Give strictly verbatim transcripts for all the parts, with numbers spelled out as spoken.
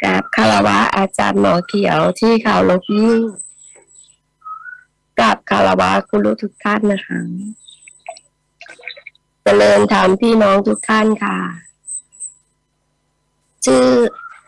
กราบคารวะอาจารย์หมอเขียวที่เคารพยิ่งกราบคารวะคุณรู้ทุกท่านนะคะเจริญธรรมพี่น้องทุกท่านค่ะชื่อ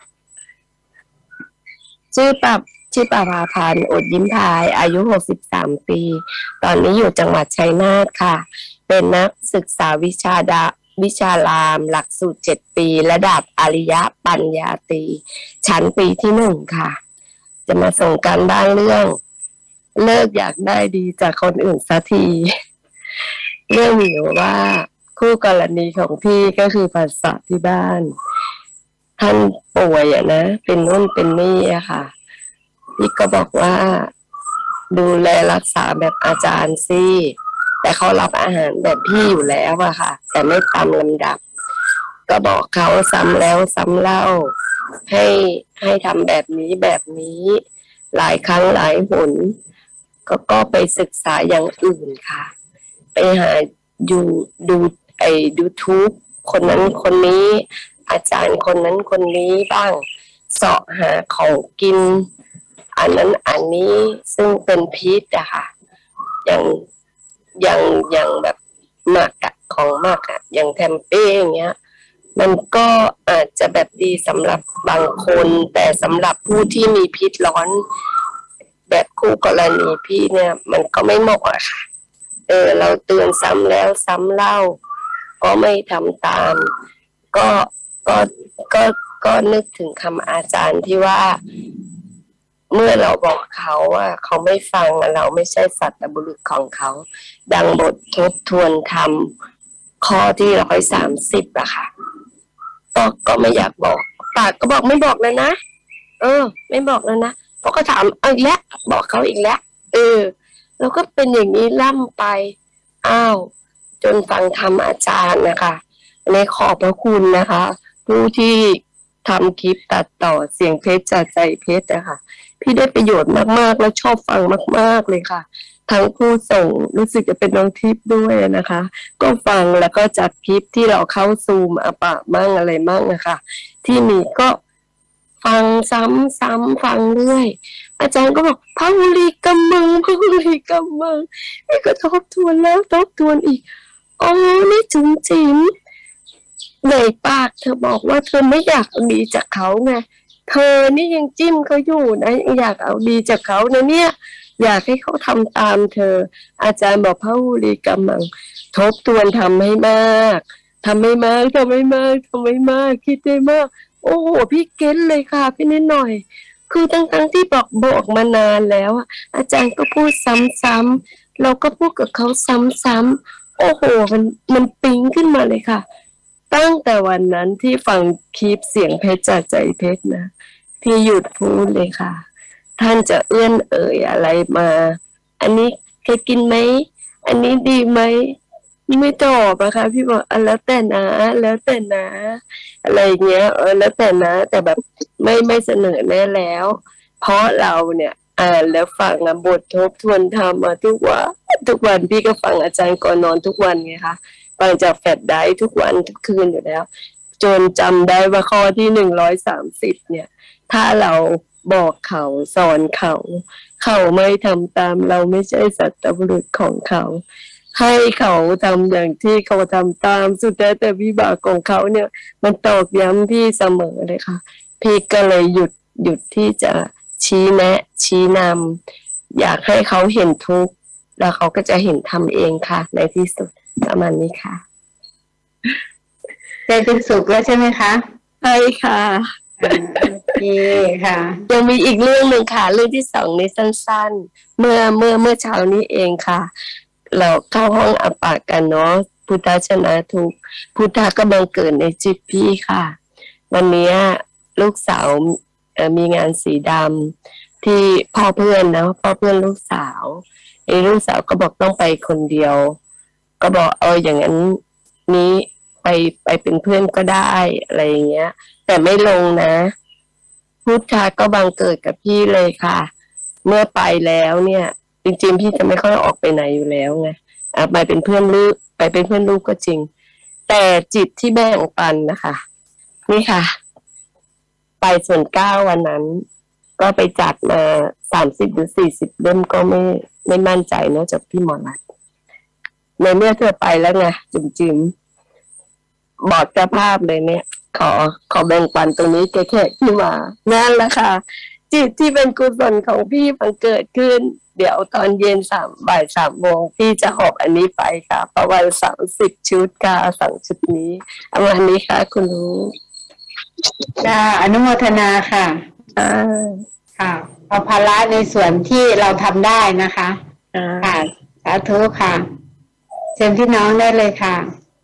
ชื่อปับชื่อปภาพันธ์อดยิ้มพายอายุหกสิบสามปีตอนนี้อยู่จังหวัดชัยนาทค่ะเป็นนักศึกษาวิชาดาวิชารามหลักสูตรเจ็ดปีระดับอริยปัญญาตรีชั้นปีที่หนึ่งค่ะจะมาส่งการบ้านเรื่องเลิกอยากได้ดีจากคนอื่นสักทีเรื่องมีอยู่ว่าคู่กรณีของพี่ก็คือภาษาที่บ้านท่านป่วยอะนะเป็นนู่นเป็นนี่อะค่ะพี่ก็บอกว่าดูแลรักษาแบบอาจารย์สิแต่เขารับอาหารแบบพี่อยู่แล้วอะค่ะแต่ไม่ตามลำดับก็บอกเขาซ้ำแล้วซ้ำเล่าให้ให้ทำแบบนี้แบบนี้หลายครั้งหลายหนก็ก็ไปศึกษาอย่างอื่นค่ะไปหาอยู่ดูไอ้ยูทูบคนนั้นคนนี้อาจารย์คนนั้นคนนี้บ้างเสาะหาของกินอันนั้นอันนี้ซึ่งเป็นพิษอะค่ะอย่างอย่างอย่างแบบหมักอะของหมักอะอย่างแทมเป้อย่างเงี้ยมันก็อาจจะแบบดีสำหรับบางคนแต่สำหรับผู้ที่มีพิษร้อนแบบคู่กรณีพี่เนี่ยมันก็ไม่เหมาะอะค่ะเออเราเตือนซ้ำแล้วซ้ำเล่าก็ไม่ทำตามก็ก็ก็ก็นึกถึงคำอาจารย์ที่ว่าเมื่อเราบอกเขาว่าเขาไม่ฟังเราไม่ใช่สัตบุรุษของเขาดังบททบทวนธรรมข้อที่ร้อยสามสิบอะค่ะก็ก็ไม่อยากบอกปากก็บอกไม่บอกเลยนะเออไม่บอกแล้วนะเพราะก็ถามเอาอีกแล้วบอกเขาอีกแล้วเออแล้วก็เป็นอย่างนี้ล่ำไปอ้าวจนฟังธรรมอาจารย์นะคะในขอบพระคุณนะคะผู้ที่ทำคลิปตัดต่อเสียงเพชรจากใจเพชรนะคะพี่ได้ประโยชน์มากๆและชอบฟังมากๆเลยค่ะทั้งผู้ส่งรู้สึกจะเป็นน้องทิพย์ด้วยนะคะก็ฟังแล้วก็จัดคลิปที่เราเข้าซูมอะปะมั่งอะไรมั่งนะคะที่มีก็ฟังซ้ำซ้ำฟังเรื่อยอาจารย์ก็บอกพระหุลีกำมังพระหุลีกำมังนี่ก็ทบทวนแล้วทบทวนอีกอ๋อนี่จุ๋มจิ๋มในปากเธอบอกว่าเธอไม่อยากเอาดีจากเขาไงเธอนี่ยังจิ้มเขาอยู่นะยังอยากเอาดีจากเขานะเนี่ยอยากให้เขาทำตามเธออาจารย์บอกพระหุลีกำมังทบทวนทำให้มากทำให้มากทำให้มากทำให้มากคิดได้มากโอ้โหพี่เก็ตเลยค่ะพี่นิดหน่อยคือทั้งๆที่บอกบอกมานานแล้วอาจารย์ก็พูดซ้ำๆเราก็พูดกับเขาซ้ำๆโอ้โหมันมันปิ๊งขึ้นมาเลยค่ะตั้งแต่วันนั้นที่ฟังคลิปเสียงเพชรจากใจเพชรนะพี่หยุดพูดเลยค่ะท่านจะเอื้อนเอ่ยอะไรมาอันนี้เคยกินไหมอันนี้ดีไหมไม่ตอบอะค่ะพี่บอกอ่ะแล้วแต่นะแล้วแต่นะอะไรเงี้ยเออแล้วแต่นะแต่แบบไม่ไม่เสนอแน่แล้วเพราะเราเนี่ยอ่านแล้วฟังบททบทวนธรรมมาทุกวันทุกวันพี่ก็ฟังอาจารย์ก่อนนอนทุกวันไงคะฟังจากแฟลชไดรฟ์ทุกวันทุกคืนอยู่แล้วจนจำได้ว่าข้อที่หนึ่งร้อยสามสิบเนี่ยถ้าเราบอกเขาสอนเขาเขาไม่ทำตามเราไม่ใช่สัตบุรุษของเขาให้เขาทำอย่างที่เขาทำตามสุดแท้แต่วิบากของเขาเนี่ยมันตอกย้ำพี่เสมอเลยค่ะพี่ก็เลยหยุดหยุดที่จะชี้แนะชี้นำอยากให้เขาเห็นทุกข์แล้วเขาก็จะเห็นทำเองค่ะในที่สุดประมาณนี้ค่ะใจเป็นสุขแล้วใช่ไหมคะใช่ค่ะโอเคค่ะยังมีอีกเรื่องหนึ่งค่ะเรื่องที่สองในสั้นๆเมื่อเมื่อเมื่อเช้านี้เองค่ะเราเข้าห้องอัปปะกันเนาะพุทธชนะทุกพุทธะก็บังเกิดในจิตพี่ค่ะวันนี้ลูกสาวมีงานสีดำที่พ่อเพื่อนนะพ่อเพื่อนลูกสาวไอ้ลูกสาวก็บอกต้องไปคนเดียวก็บอกเอออย่างนั้นนี้ไปไปเป็นเพื่อนก็ได้อะไรอย่างเงี้ยแต่ไม่ลงนะพุทธะก็บังเกิดกับพี่เลยค่ะเมื่อไปแล้วเนี่ยจริงๆพี่จะไม่ค่อยออกไปไหนอยู่แล้วไงอ่ะไปเป็นเพื่อนลูกไปเป็นเพื่อนลูกก็จริงแต่จิตที่แบ่งปันนะคะนี่ค่ะไปส่วนเก้าวันนั้น ก็ไปจัดมาสามสิบหรือสี่สิบเล่มก็ไม่ไม่มั่นใจเนอะจากพี่หมอรัตน์ในเมื่อเธอไปแล้วไงจุ๋มจิ๋มบอกเจ้าภาพเลยเนี่ย ขอขอแบ่งปันตรงนี้แค่ๆที่มานั่นแหละค่ะ จิตที่เป็นกุศลของพี่มันเกิดขึ้น เดี๋ยวตอนเย็นสามบ่ายสามโมงพี่จะหอบอันนี้ไปค่ะ ประมาณสามสิบชุดค่ะสั่งชุดนี้เอาวันนี้ค่ะคุณรู้ค่ะอนุโมทนาค่ะอ่าค่ะเอาภาระในส่วนที่เราทำได้นะคะอ่าค่ะสาธุค่ะเชิญพี่น้องได้เลยค่ะ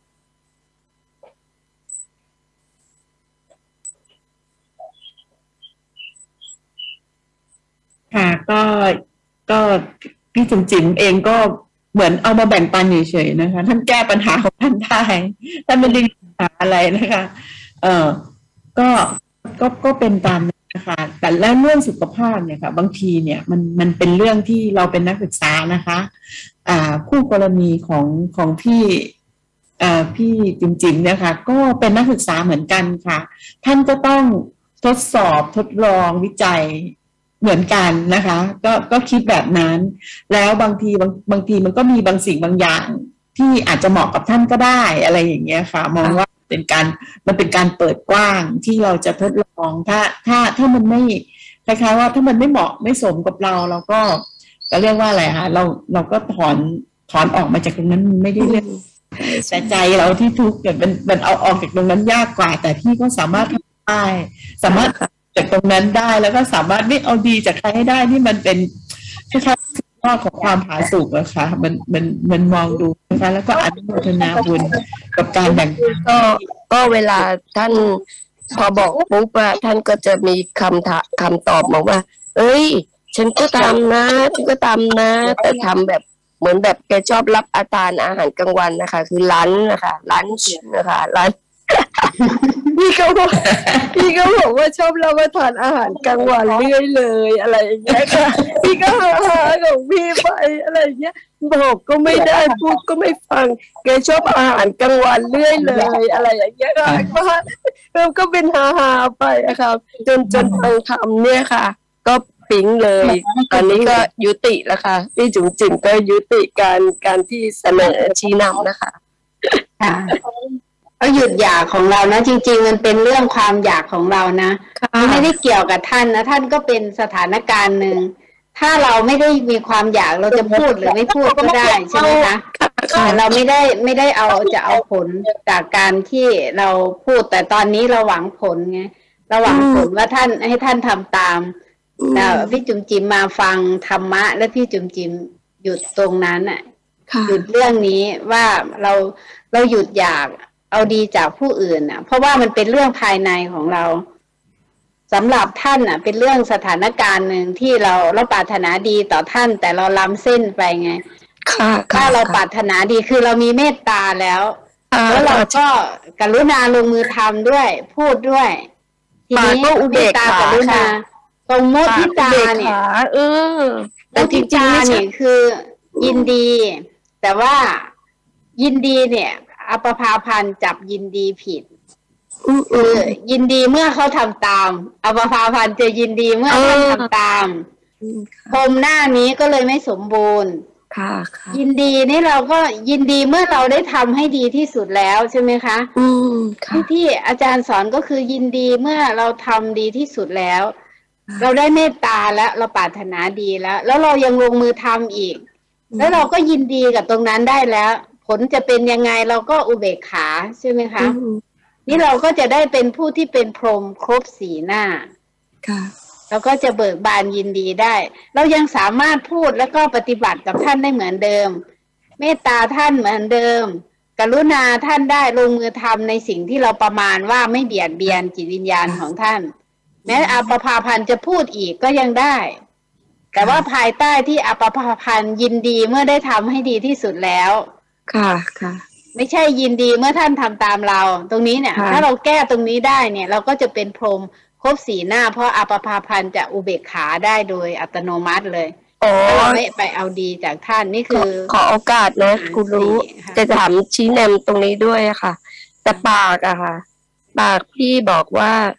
ค่ะก็ก็พี่จุ๋มจิ๋มเองก็เหมือนเอามาแบ่งปันเฉยๆนะคะท่านแก้ปัญหาของท่านได้ท่านไม่ได้มีปัญหาอะไรนะคะ เออก็ก็ก็เป็นตามนั้นนะคะแต่แล้วเรื่องสุขภาพเนี่ยค่ะบางทีเนี่ยมันมันเป็นเรื่องที่เราเป็นนักศึกษานะคะ อ่าคู่กรณีของของพี่อ่าพี่จิ๋มจิ๋มเนี่ยค่ะก็เป็นนักศึกษาเหมือนกันค่ะ ท่านก็ต้องทดสอบทดลองวิจัยเหมือนกันนะคะ ก็ก็คิดแบบนั้น แล้วบางทีบางบางทีมันก็มีบางสิ่งบางอย่าง ที่อาจจะเหมาะกับท่านก็ได้อะไรอย่างเงี้ยค่ะ มองว่าเป็นการมันเป็นการเปิดกว้างที่เราจะทดลองถ้าถ้าถ้ามันไม่คล้ายๆว่าถ้ามันไม่เหมาะไม่สมกับเราเราก็จะเรียกว่าอะไรคะเราเราก็ถอนถอนออกมาจากตรงนั้นไม่ได้เรื่องแต่ใจเราที่ทุกข์เนี่ยมันมันเอาออกจากตรงนั้นยากกว่า แต่ที่ก็สามารถทำได้สามารถจากตรงนั้นได้แล้วก็สามารถไม่เอาดีจากใครให้ได้ที่มันเป็นคล้ายๆข้อของความผาสุกนะคะมันมันมันมองดูนะคะแล้วก็อนุโมทนาบุญกับการแบ่งปันก็ก็เวลาท่านพอบอกปุ๊บอะท่านก็จะมีคำถาคำตอบบอกว่า เอ้ย ฉันก็ทำนะฉันก็ทำนะ แต่ทำแบบเหมือนแบบแกชอบรับอาทานอาหารกลางวันนะคะ คือร้านนะคะร้านนะคะร้าน พี่ก็บอกพี่ก็บอกว่าชอบรับประทานอาหารกลางวันเรื่อยเลยอะไรอย่างเงี้ยค่ะ พี่ก็หาหาของพี่ไปอะไรอย่างเงี้ยบอกก็ไม่ได้พูดก็ไม่ฟังแกชอบอาหารกลางวันเรื่อยเลยอะไรอย่างเงี้ยค่ะก็เราก็เป็นหาหาไปอะค่ะจนจนฟังทำเนี่ยค่ะ ก็ปิ๊งเลย ตอนนี้ก็ยุติแล้วค่ะพี่จุ๋มจิ๋มก็ยุติการการที่เสนอชี้นำนะคะค่ะเอาหยุดอยากของเรานะจริงๆมันเป็นเรื่องความอยากของเรานะมันไม่ได้เกี่ยวกับท่านนะท่านก็เป็นสถานการณ์หนึ่งถ้าเราไม่ได้มีความอยากเราจะพูดหรือไม่พูดก็ได้ใช่ไหมคะแต่เราไม่ได้ไม่ได้เอาจะเอาผลจากการที่เราพูดแต่ตอนนี้เราหวังผลไงเราหวังผลว่าท่านให้ท่านทำตามแต่พี่จุ๋มจิ๋มมาฟังธรรมะแล้วพี่จุ๋มจิ๋มหยุดตรงนั้นอ่ะหยุดเรื่องนี้ว่าเราเราหยุดอยากเอาดีจากผู้อื่นน่ะเพราะว่ามันเป็นเรื่องภายในของเราสำหรับท่านน่ะเป็นเรื่องสถานการณ์หนึ่งที่เราเราปรารถนาดีต่อท่านแต่เราล้ำเส้นไปไงถ้าเราปรารถนาดีคือเรามีเมตตาแล้วแล้วเราก็กรุณาลงมือทำด้วยพูดด้วยทีนี้เมตตากรุณาตรงมุทิตาเนี่ยเออมุทิตาเนี่ยคือยินดี แต่ว่ายินดีเนี่ยอปภาพันธ์จับยินดีผิดคือยินดีเมื่อเขาทำตามอปภาพันธ์จะยินดีเมื่อท่านทำตามพรมหน้านี้ก็เลยไม่สมบูรณ์ค่ะยินดีนี่เราก็ยินดีเมื่อเราได้ทำให้ดีที่สุดแล้วใช่ไหมคะอืมที่ที่อาจารย์สอนก็คือยินดีเมื่อเราทำดีที่สุดแล้วเราได้เมตตาแล้วเราปรารถนาดีแล้วแล้วเรายังลงมือทำอีกแล้วเราก็ยินดีกับตรงนั้นได้แล้วผลจะเป็นยังไงเราก็อุเบกขาใช่ไหมคะนี่เราก็จะได้เป็นผู้ที่เป็นพรหมครบสีหน้าค่ะเราก็จะเบิกบานยินดีได้เรายังสามารถพูดแล้วก็ปฏิบัติกับท่านได้เหมือนเดิมเมตตาท่านเหมือนเดิมกรุณาท่านได้ลงมือทำในสิ่งที่เราประมาณว่าไม่เบียดเบียนจิตวิญญาณของท่านแม้อปภาพันธ์จะพูดอีกก็ยังได้แต่ว่าภายใต้ที่อปภาพันธ์ยินดีเมื่อได้ทำให้ดีที่สุดแล้วค่ะค่ะไม่ใช่ยินดีเมื่อท่านทำตามเราตรงนี้เนี่ยถ้าเราแก้ตรงนี้ได้เนี่ยเราก็จะเป็นพรหมครบสีหน้าเพราะอปภาพันธ์จะอุเบกขาได้โดยอัตโนมัติเลยถ้าเราไม่ไปเอาดีจากท่านนี่คือขอโอกาสนะคุณรู้จะถามชี้แนมตรงนี้ด้วยค่ะแต่ปากอะค่ะปากพี่บอกว่า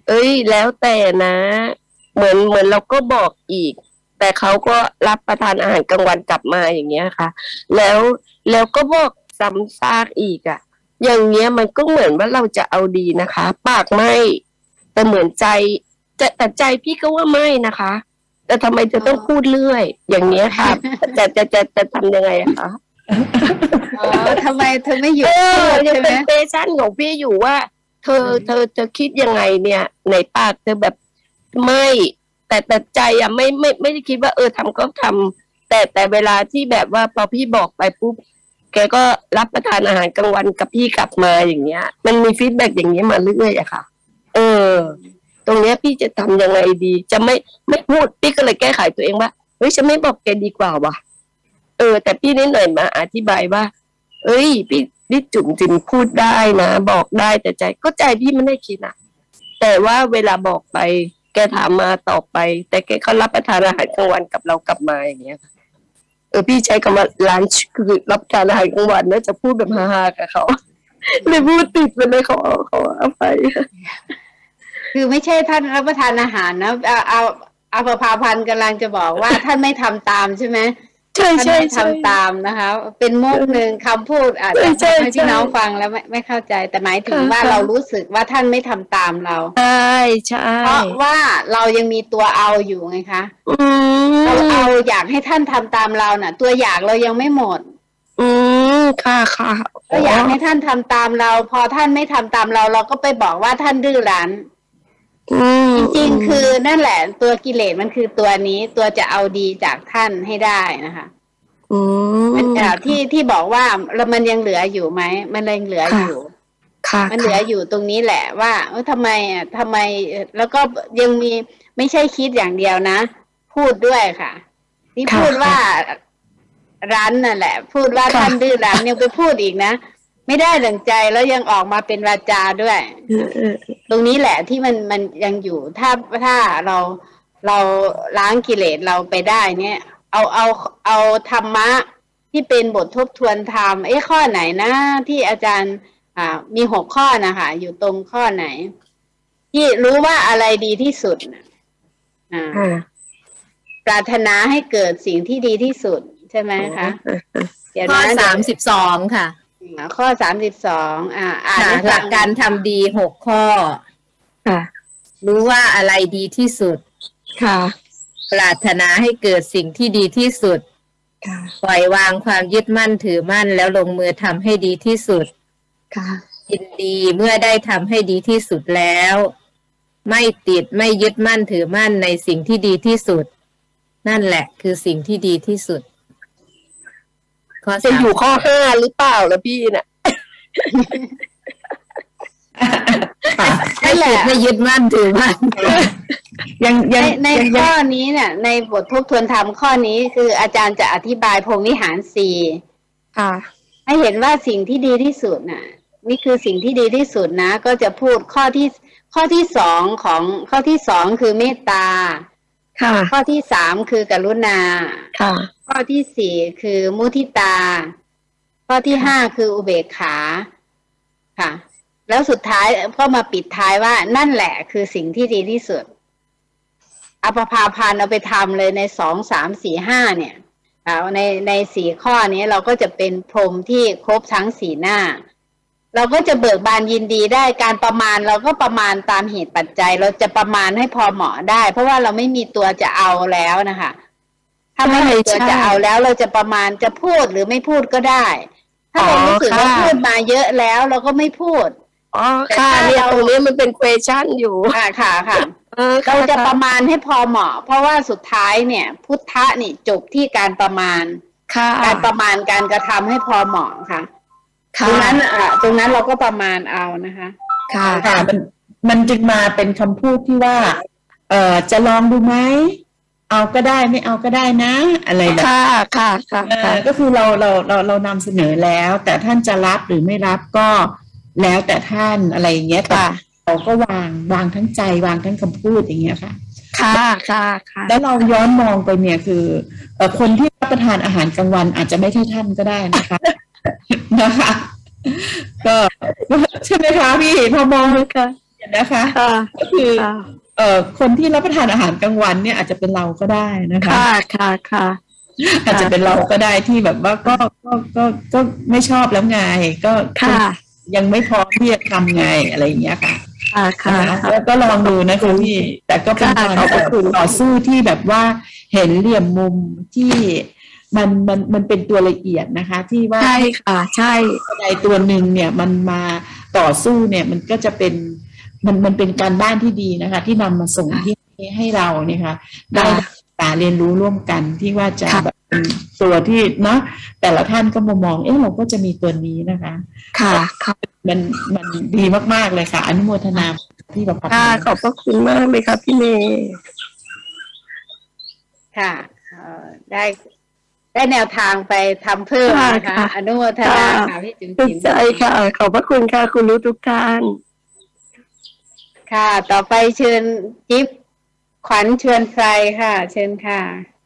เอ้ยแล้วแต่นะ เหมือนเหมือนเราก็บอกอีก แต่เขาก็รับประทานอาหารกลางวันกลับมาอย่างเงี้ยค่ะ แล้วแล้วก็บอกซ้ำซากอีกอะอย่างเงี้ยมันก็เหมือนว่าเราจะเอาดีนะคะ ปากไม่แต่เหมือนใจจะแต่ใจพี่ก็ว่าไม่นะคะ แต่ทำไมจะต้องพูดเรื่อย อย่างเงี้ยค่ะจะจะจะจะทำยังไงอะคะอ๋อทำไมเธอไม่หยุดเออพูดยังใช่ไหมเป็นเปชั่นของพี่อยู่ว่า เธอเธอเธอคิดยังไงเนี่ยในปากเธอแบบไม่แต่แต่ใจอะไม่ไม่ไม่ได้คิดว่าเออทำก็ทำแต่แต่เวลาที่แบบว่าพอพี่บอกไปปุ๊บแกก็รับประทานอาหารกลางวันกับพี่กลับมาอย่างเงี้ย มันมีฟีดแบ็กอย่างเงี้ยมาเรื่อยๆอะค่ะ เออ ตรงเนี้ยพี่จะทำยังไงดี จะไม่ไม่พูดพี่ก็เลยแก้ไขตัวเองว่าเฮ้ยฉันไม่บอกแกดีกว่าว่ะเออแต่พี่นิดหน่อยมาอธิบายว่าเอ้ยพี่พี่จุ๋มจิมพูดได้นะบอกได้แต่ใจก็ใจพี่ไม่ได้คิดนะแต่ว่าเวลาบอกไปแกถามมาตอบไป แต่แกเขารับประทานอาหารกลางวันกับเรากลับมาอย่างเงี้ยเออพี่ใช้คำว่าลันช์คือรับประทานอาหารกลางวันนะจะพูดแบบฮาๆกับเขาเลยพูดติดไปเลยเขาเขาเอาไปคือไม่ใช่ท่านรับประทานอาหารนะเอาเอาเอาประภาพันธ์กำลังจะบอกว่า ท่านไม่ทำตามใช่ไหมใช่ใช่ทำตามนะคะ เป็นมุกหนึ่งคำพูดอาจจะทำให้พี่น้องฟังแล้วไม่ไม่เข้าใจแต่หมายถึงว่าเรารู้สึกว่าท่านไม่ทำตามเราใช่ใช่เพราะว่าเรายังมีตัวเอาอยู่ไงคะเราเอาอยากให้ท่านทำตามเราน่ะ ตัวอยากเรายังไม่หมดอืมค่ะค่ะก็อยากให้ท่านทำตามเราพอท่านไม่ทำตามเราเราก็ไปบอกว่าท่านดื้อรั้นจริงๆคือนั่นแหละตัวกิเลสมันคือตัวนี้ตัวจะเอาดีจากท่านให้ได้นะคะอืมที่ที่บอกว่าเรามันยังเหลืออยู่ไหมมันยังเหลืออยู่ค่ะมันเหลืออยู่ตรงนี้แหละว่าเออทำไมอ่ะทำไมแล้วก็ยังมีไม่ใช่คิดอย่างเดียวนะพูดด้วยค่ะที่พูดว่ารั้นนั่นแหละพูดว่าท่านดื้อรั้นยังไปพูดอีกนะไม่ได้ดั่งใจแล้วยังออกมาเป็นวาจาด้วยตรงนี้แหละที่มันมันยังอยู่ถ้าถ้าเราเราล้างกิเลสเราไปได้เนี่ยเอาเอาเอาธรรมะที่เป็นบททบทวนธรรมเอ้ข้อไหนนะที่อาจารย์อ่ามีหกข้อนะคะอยู่ตรงข้อไหนที่รู้ว่าอะไรดีที่สุดอ่าปรารถนาให้เกิดสิ่งที่ดีที่สุดใช่ไหมคะข้อสามสิบสองค่ะข้อสามสิบสองอ่าอ่านหลักการทำดีหกข้อค่ะรู้ว่าอะไรดีที่สุดค่ะปรารถนาให้เกิดสิ่งที่ดีที่สุดค่ะปล่อยวางความยึดมั่นถือมั่นแล้วลงมือทำให้ดีที่สุดค่ะยินดีเมื่อได้ทำให้ดีที่สุดแล้วไม่ติดไม่ยึดมั่นถือมั่นในสิ่งที่ดีที่สุดนั่นแหละคือสิ่งที่ดีที่สุดจะอยู่ข้อห้าหรือเปล่าล่ะพี่น่ะไม่แหละไม่ยึดมั่นถือมั่นยังยังในข้อนี้เนี่ยในบททบทวนธรรมข้อนี้คืออาจารย์จะอธิบายพรหมวิหารสี่ค่ะให้เห็นว่าสิ่งที่ดีที่สุดน่ะนี่คือสิ่งที่ดีที่สุดนะก็จะพูดข้อที่ข้อที่สองของข้อที่สองคือเมตตาค่ะข้อที่สามคือกรุณาค่ะข้อที่สี่คือมุทิตาข้อที่ห้าคืออุเบกขาค่ะแล้วสุดท้ายก็มาปิดท้ายว่านั่นแหละคือสิ่งที่ดีที่สุดอภพาพันธ์เอาไปทำเลยในสองสามสี่ห้าเนี่ยในในสี่ข้อนี้เราก็จะเป็นพรหมที่ครบทั้งสี่หน้าเราก็จะเบิกบานยินดีได้การประมาณเราก็ประมาณตามเหตุปัจจัยเราจะประมาณให้พอเหมาะได้เพราะว่าเราไม่มีตัวจะเอาแล้วนะคะถ้าไม่มีตัวจะเอาแล้วเราจะประมาณจะพูดหรือไม่พูดก็ได้ถ้าเรารู้สึกว่าพูดมาเยอะแล้วเราก็ไม่พูดอ๋อค่ะเนี่ยตรงนี้มันเป็น question อยู่ค่ะค่ะค่ะเราจะประมาณให้พอเหมาะเพราะว่าสุดท้ายเนี่ยพุทธะนี่จบที่การประมาณการประมาณการกระทำให้พอเหมาะค่ะตรงนั้นอ่ะตรงนั้นเราก็ประมาณเอานะคะค่ะค่ะมันมันจึงมาเป็นคำพูดที่ว่าเอ่อจะลองดูไหมเอาก็ได้ไม่เอาก็ได้นะอะไรแบบค่ะค่ะค่ะก็คือเราเราเราเรานำเสนอแล้วแต่ท่านจะรับหรือไม่รับก็แล้วแต่ท่านอะไรอย่างเงี้ยแต่เราก็วางวางทั้งใจวางทั้งคำพูดอย่างเงี้ยค่ะค่ะค่ะค่ะแล้วเราย้อนมองไปเนี่ยคือเอ่อคนที่รับประทานอาหารกลางวันอาจจะไม่ใช่ท่านก็ได้นะคะนะคะก็ใช่ไหมคะพี่พอมองค่ะนะคะก็คือเอ่อคนที่รับประทานอาหารกลางวันเนี่ยอาจจะเป็นเราก็ได้นะคะค่ะค่ะค่ะอาจจะเป็นเราก็ได้ที่แบบว่าก็ก็ก็ก็ไม่ชอบแล้วไงก็ยังไม่พร้อมที่จะทำไงอะไรอย่างเงี้ยค่ะค่ะค่ะแล้วก็ลองดูนะคะพี่แต่ก็เป็นการต่อสู้ที่แบบว่าเห็นเหลี่ยมมุมที่มันมันมันเป็นตัวละเอียดนะคะ ที่ว่าใช่ค่ะใช่ในตัวหนึ่งเนี่ยมันมาต่อสู้เนี่ยมันก็จะเป็นมันมันเป็นการบ้านที่ดีนะคะ ที่นำมาส่งที่ให้เราเนี่ยค่ะได้การเรียนรู้ร่วมกันที่ว่าจะแบบเป็นตัวที่เนาะแต่ละท่านก็มามองเอ๊ะเราก็จะมีตัวนี้นะคะค่ะค่ะมันมันดีมากๆเลยค่ะอนุโมทนาที่ประพัฒนาขอบพระคุณมากเลยค่ะพี่เมย์ค่ะได้ได้แนวทางไปทำเพิ่มนะคะอนุโมทนาค่ะพี่จุ๋มจิ๋มใช่ค่ะขอบพระคุณค่ะคุณรู้ทุกท่านค่ะต่อไปเชิญจิ๊บขวัญชวนไฟค่ะเชิญค่ะ